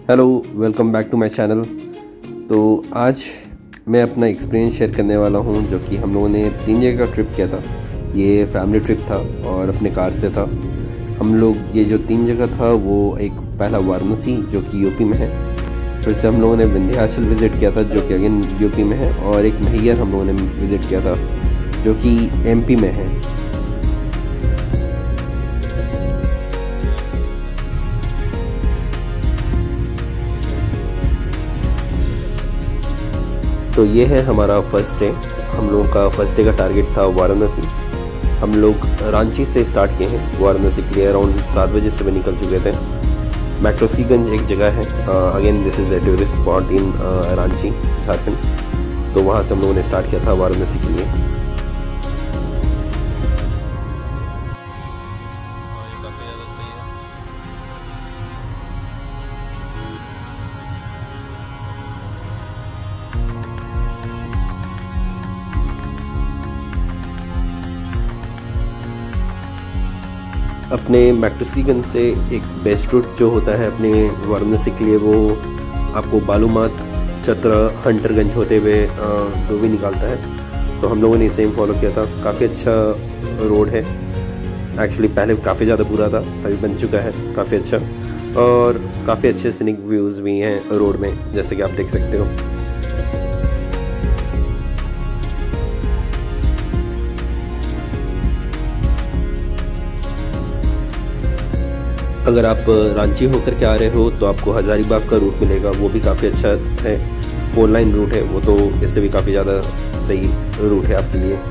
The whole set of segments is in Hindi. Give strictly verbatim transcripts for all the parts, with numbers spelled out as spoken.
Hello, welcome back to my channel. तो आज मैं अपना एक्सपीरियंस शेयर करने वाला हूं, जो कि हम लोगों ने तीन जगह का ट्रिप किया था। ये फैमिली ट्रिप था और अपने कार से था। हम लोग ये जो तीन जगह था वो एक पहला वाराणसी जो कि यूपी में है, फिर से हम लोगों ने विंध्याचल विज़िट किया था जो कि अगेन यूपी में है, और एक मैहर हम लोगों ने विज़िट किया था जो कि एमपी में है। तो ये है हमारा फर्स्ट डे। हम लोगों का फर्स्ट डे का टारगेट था वाराणसी। हम लोग रांची से स्टार्ट किए हैं, वाराणसी के लिए अराउंड सात बजे सुबह निकल चुके थे। मैक्टोसीगंज एक जगह है, again this is a tourist spot in Ranchi, Jharkhand. तो वहाँ से हम लोगों ने स्टार्ट किया था वाराणसी के लिए। अपने मैक्टोसीगंज से एक बेस्ट रूट जो होता है अपने वाराणसी के लिए, वो आपको बालूमाथ, चतरा, हंटरगंज होते हुए जो भी निकालता है। तो हम लोगों ने सेम फॉलो किया था। काफ़ी अच्छा रोड है, एक्चुअली पहले काफ़ी ज़्यादा बुरा था, अभी बन चुका है काफ़ी अच्छा, और काफ़ी अच्छे सीनिक व्यूज़ भी हैं रोड में, जैसे कि आप देख सकते हो। अगर आप रांची होकर के आ रहे हो तो आपको हज़ारीबाग का रूट मिलेगा, वो भी काफ़ी अच्छा है, फोर लाइन रूट है वो, तो इससे भी काफ़ी ज़्यादा सही रूट है आपके लिए।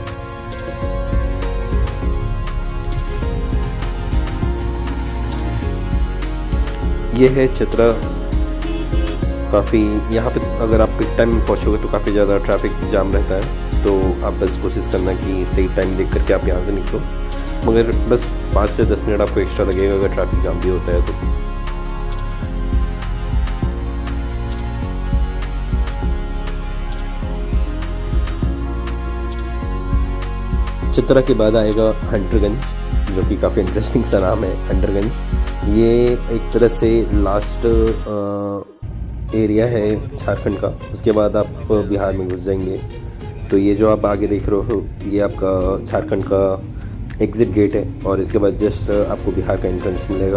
ये है चतरा। काफ़ी यहाँ पे अगर आप पिक टाइम में पहुँचोगे तो काफ़ी ज़्यादा ट्रैफिक जाम रहता है, तो आप बस कोशिश करना कि सही टाइम देख करके आप यहाँ से निकलो, मगर बस पाँच से दस मिनट आपको एक्स्ट्रा लगेगा अगर ट्रैफिक जाम भी होता है तो। चित्रा के बाद आएगा हंटरगंज, जो कि काफ़ी इंटरेस्टिंग सा नाम है हंटरगंज। ये एक तरह से लास्ट एरिया है झारखंड का, उसके बाद आप बिहार में घुस जाएंगे। तो ये जो आप आगे देख रहे हो ये आपका झारखंड का एग्ज़िट गेट है, और इसके बाद जस्ट आपको बिहार का एंट्रेंस मिलेगा।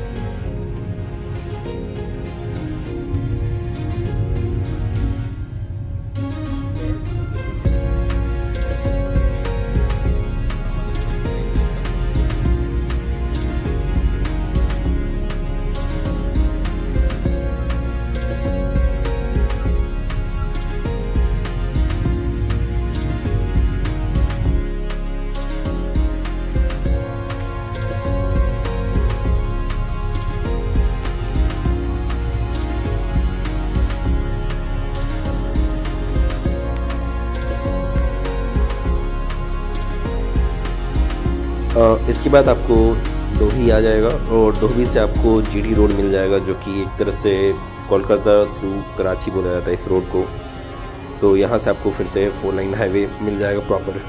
इसके बाद आपको डोभी आ जाएगा, और डोभी से आपको जीडी रोड मिल जाएगा, जो कि एक तरह से कोलकाता टू कराची बोला जाता है इस रोड को। तो यहाँ से आपको फिर से फोर लाइन हाईवे मिल जाएगा प्रॉपर।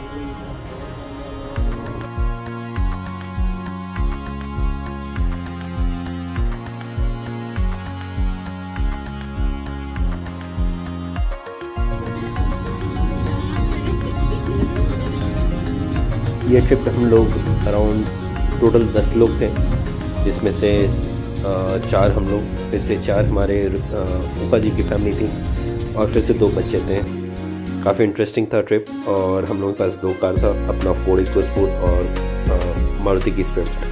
ये ट्रिप हम लोग अराउंड टोटल दस लोग थे, जिसमें से चार हम लोग, फिर से चार हमारे फूफा जी की फैमिली थी, और फिर से दो बच्चे थे। काफ़ी इंटरेस्टिंग था ट्रिप, और हम लोगों के पास दो कार था, अपना फोर्ड इकोस्पोर्ट और मारुति की स्विफ्ट।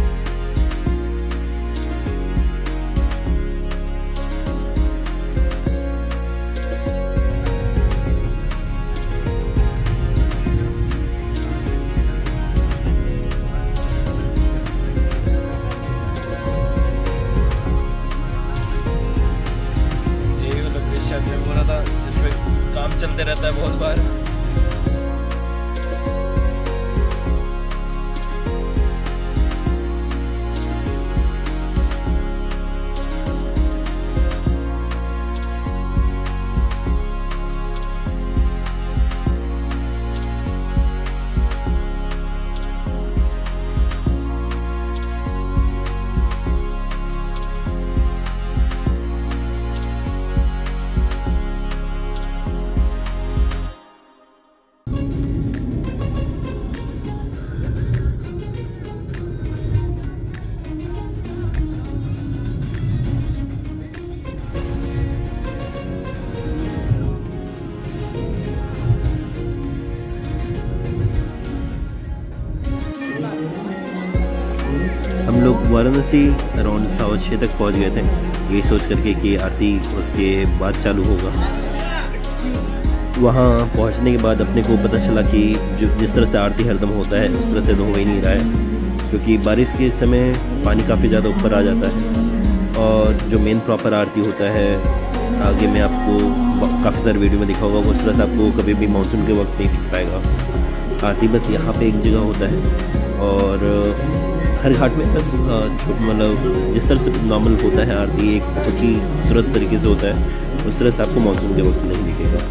काम चलते रहता है बहुत बार। हम लोग वाराणसी अराउंड सवा छः तक पहुंच गए थे, ये सोच करके कि आरती उसके बाद चालू होगा। वहाँ पहुंचने के बाद अपने को पता चला कि जो जिस तरह से आरती हरदम होता है उस तरह से तो हो ही नहीं रहा है, क्योंकि बारिश के समय पानी काफ़ी ज़्यादा ऊपर आ जाता है। और जो मेन प्रॉपर आरती होता है, आगे मैं आपको काफ़ी सारे वीडियो में दिखा होगा, उस तरह से आपको कभी भी मानसून के वक्त नहीं दिख पाएगा। आरती बस यहाँ पे एक जगह होता है, और हर घाट में बस मतलब जिस तरह से नॉर्मल होता है आरती, एक बहुत ही खूबसूरत तरीके से होता है, उस तरह से आपको मानसून के वक्त नहीं दिखेगा।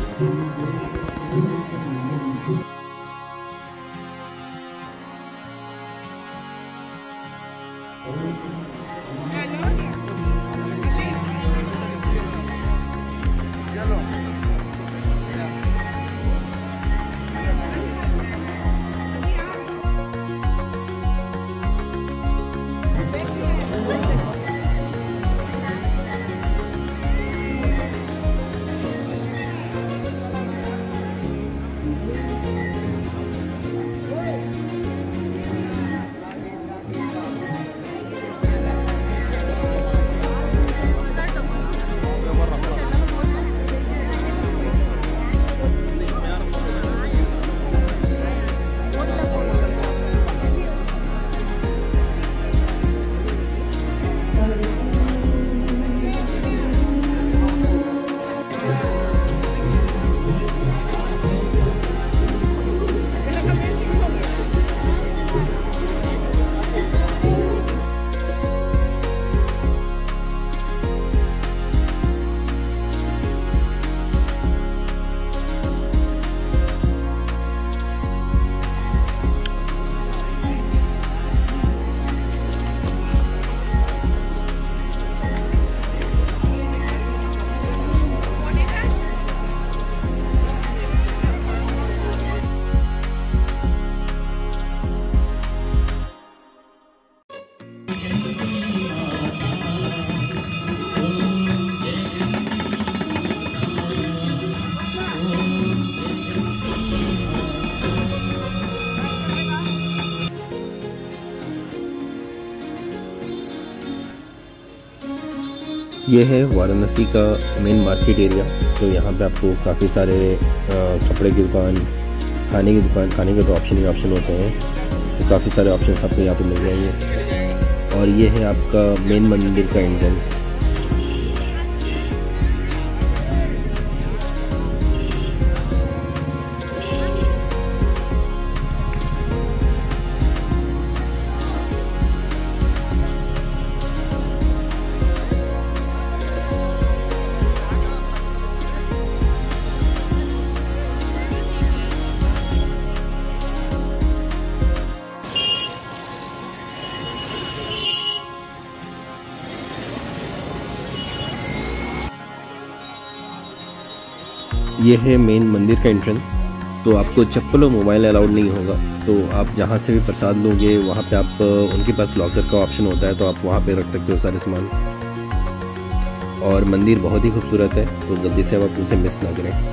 ये है वाराणसी का मेन मार्केट एरिया। तो यहाँ पे आपको काफ़ी सारे कपड़े की दुकान, खाने की दुकान, खाने के तो ऑप्शन ही ऑप्शन होते हैं, तो काफ़ी सारे ऑप्शन आपको यहाँ पे मिल जाएंगे। और ये है आपका मेन मंदिर का एंट्रेंस। ये है मेन मंदिर का एंट्रेंस। तो आपको चप्पल और मोबाइल अलाउड नहीं होगा, तो आप जहाँ से भी प्रसाद लोगे वहाँ पे आप उनके पास लॉकर का ऑप्शन होता है, तो आप वहाँ पे रख सकते हो सारे सामान। और मंदिर बहुत ही खूबसूरत है, तो जल्दी से आप उनसे मिस ना करें।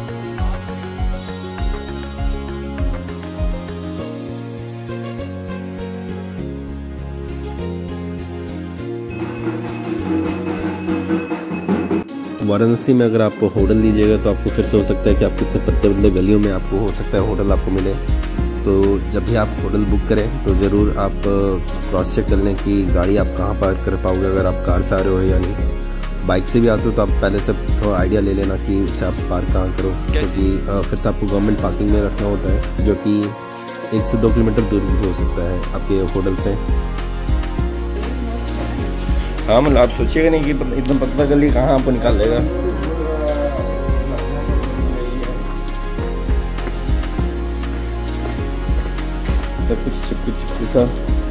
वाराणसी में अगर आप होटल लीजिएगा तो आपको फिर से हो सकता है कि आपके इतने पत्ते बदले गलियों में आपको हो सकता है होटल आपको मिले। तो जब भी आप होटल बुक करें तो ज़रूर आप क्रॉस चेक कर लें कि गाड़ी आप कहाँ पार्क कर पाओगे, अगर आप कार से आ रहे हो या नहीं। बाइक से भी आते हो तो आप पहले से थोड़ा आइडिया ले लेना कि उससे आप पार्क कहाँ करो, क्योंकि फिर से आपको गवर्नमेंट पार्किंग में रखना होता है, जो कि एक से दो किलोमीटर दूर भी हो सकता है आपके होटल से। हाँ, मतलब आप सोचिएगा नहीं कि इतना पतला गली कहाँ आपको निकाल देगा। सब कुछ चिपकू चिपकू सा।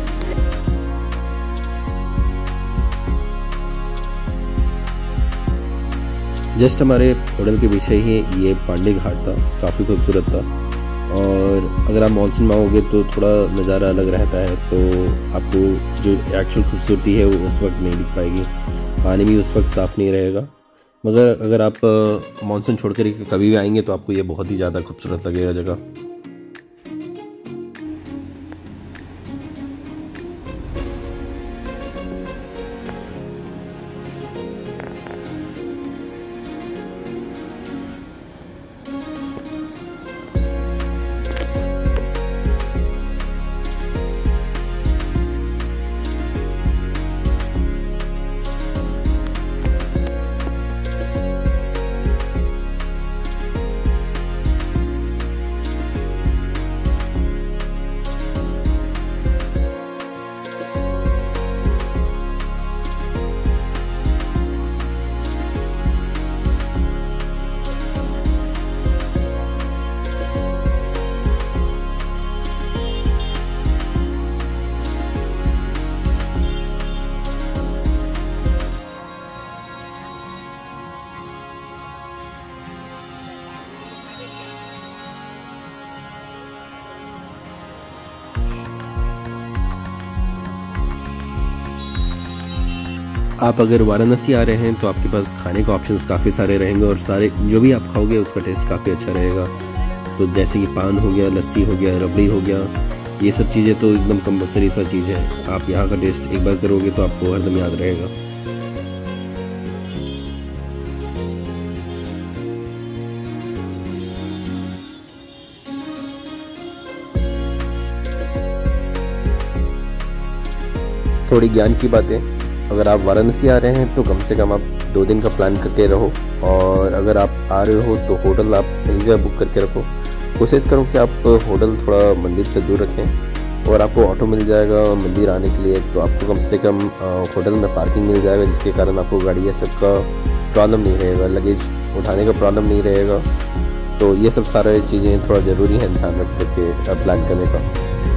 जस्ट हमारे होटल के पीछे ही ये पांडे घाट था, काफ़ी खूबसूरत था। और अगर आप मानसून में आओगे तो थोड़ा नज़ारा अलग रहता है, तो आपको जो एक्चुअल खूबसूरती है वो उस वक्त नहीं दिख पाएगी, पानी भी उस वक्त साफ़ नहीं रहेगा। मगर अगर आप मानसून छोड़ कर कभी भी आएंगे तो आपको ये बहुत ही ज़्यादा खूबसूरत लगेगा जगह। आप अगर वाराणसी आ रहे हैं तो आपके पास खाने के ऑप्शंस काफ़ी सारे रहेंगे और सारे जो भी आप खाओगे उसका टेस्ट काफ़ी अच्छा रहेगा। तो जैसे कि पान हो गया, लस्सी हो गया, रबड़ी हो गया, ये सब चीज़ें तो एकदम कंपलसरी सा चीज़ है। आप यहाँ का टेस्ट एक बार करोगे तो आपको हरदम याद रहेगा। थोड़ी ज्ञान की बातें, अगर आप वाराणसी आ रहे हैं तो कम से कम आप दो दिन का प्लान करके रहो, और अगर आप आ रहे हो तो होटल आप सही जगह बुक करके रखो। कोशिश करो कि आप होटल थोड़ा मंदिर से दूर रखें, और आपको ऑटो मिल जाएगा मंदिर आने के लिए, तो आपको कम से कम होटल में पार्किंग मिल जाएगा, जिसके कारण आपको गाड़ी सब का प्रॉब्लम नहीं रहेगा, लगेज उठाने का प्रॉब्लम नहीं रहेगा। तो ये सब सारे चीज़ें थोड़ा ज़रूरी है ध्यान रख करके प्लान करने का।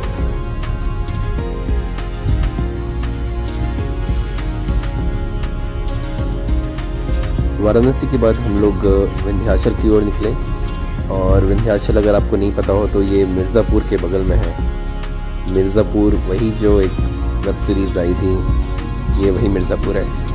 वाराणसी के बाद हम लोग विंध्याचल की ओर निकले, और विंध्याचल अगर आपको नहीं पता हो तो ये मिर्ज़ापुर के बगल में है। मिर्ज़ापुर वही जो एक वेब सीरीज़ आई थी, ये वही मिर्ज़ापुर है।